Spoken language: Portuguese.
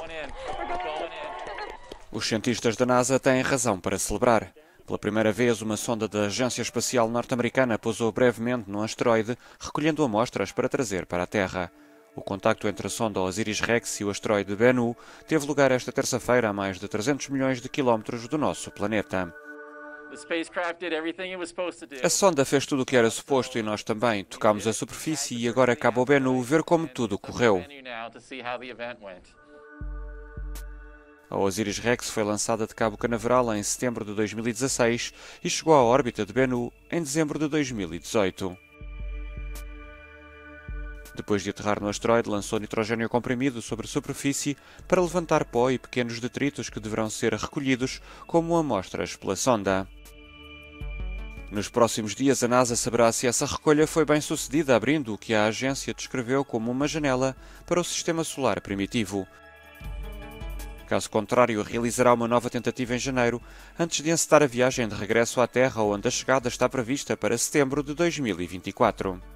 Os cientistas da NASA têm razão para celebrar. Pela primeira vez, uma sonda da Agência Espacial Norte-Americana pousou brevemente num asteroide, recolhendo amostras para trazer para a Terra. O contacto entre a sonda Osiris-Rex e o asteroide Bennu teve lugar esta terça-feira a mais de 300 milhões de quilómetros do nosso planeta. A sonda fez tudo o que era suposto e nós também. Tocámos a superfície e agora cabe ao Bennu ver como tudo correu. A Osiris-Rex foi lançada de Cabo Canaveral em setembro de 2016 e chegou à órbita de Bennu em dezembro de 2018. Depois de aterrar no asteroide, lançou nitrogênio comprimido sobre a superfície para levantar pó e pequenos detritos que deverão ser recolhidos como amostras pela sonda. Nos próximos dias, a NASA saberá se essa recolha foi bem sucedida, abrindo o que a agência descreveu como uma janela para o sistema solar primitivo. Caso contrário, realizará uma nova tentativa em janeiro, antes de encetar a viagem de regresso à Terra, onde a chegada está prevista para setembro de 2024.